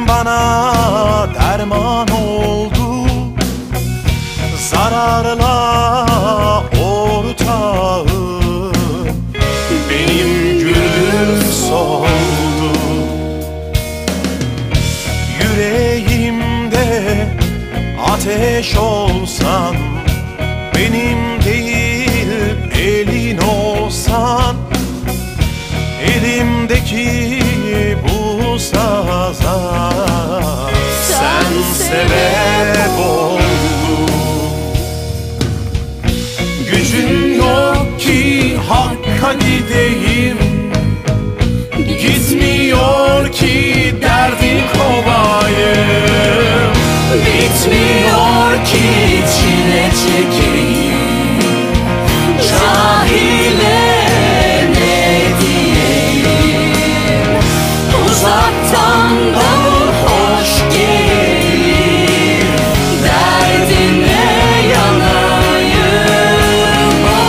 bana derman oldu, zararla ortağım benim gülüm soldu. Yüreğimde ateş olsan, benim değil elin olsan, elimdeki bu saza sen sebep oldun. Gücüm yok ki Hakk'a gideyim, gitmiyor ki derdi kovayım, bitmiyor ki çile çekeyim. Cahile ne diyeyim, uzaktan davul hoş gelir, derdine yanayım. Oh.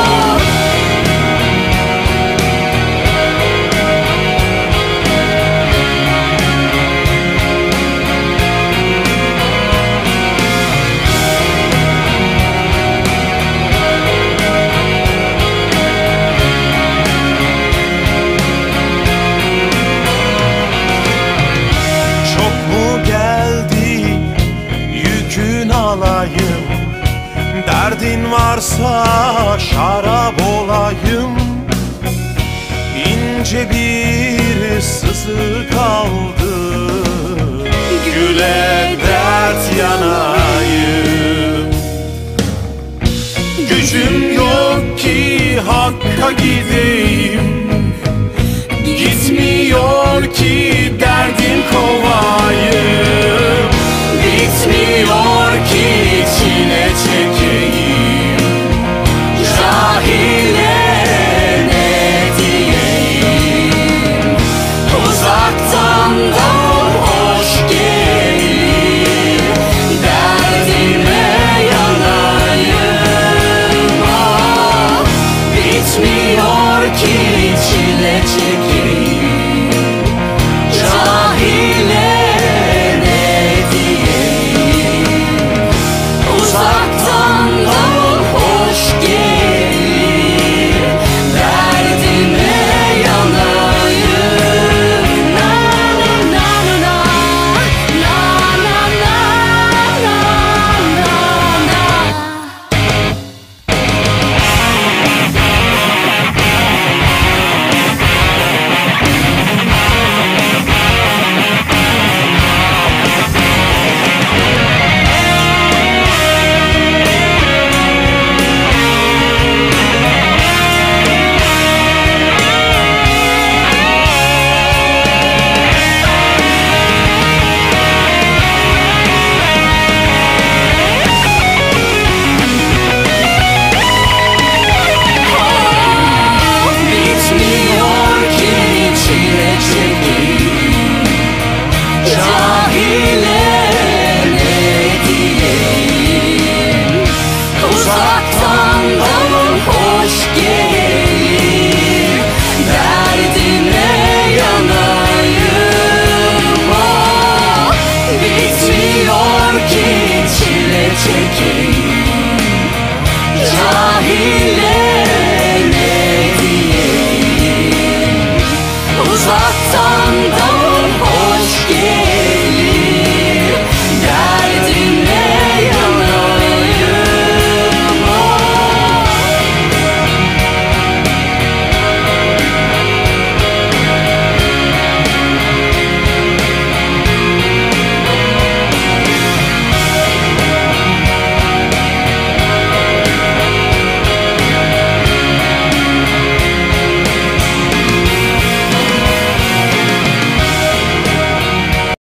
Alayım, derdin varsa şarap olayım, ince bir sızı kaldı, güle dert yanayım. Gücüm yok ki Hakk'a gideyim, gitmiyor ki derdim kovayım, bitmiyor ki çile çekeyim. Cahile ne diyeyim, uzaktan davul hoş gelir, derdime yanayım. Ah, bitmiyor ki çile çekeyim. Cahile uzaktan davul hoş gelir, derdime yanayım. Na na na na na na na na na. Bitmiyor ki çile çekeyim. Cahil